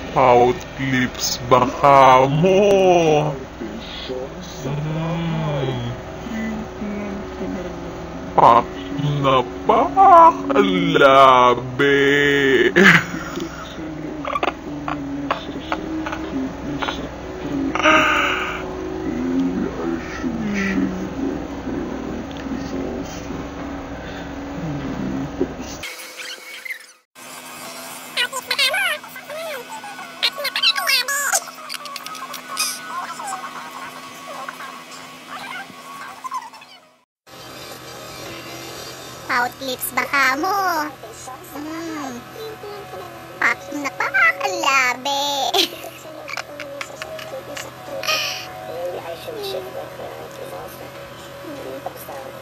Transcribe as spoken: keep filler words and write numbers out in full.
Pouch lips baka mo. Mm. Pak na pak ang labi. Pouch lips baka mo. Mm. Pak na pak ang labi. I should shift the is also. Tapos na.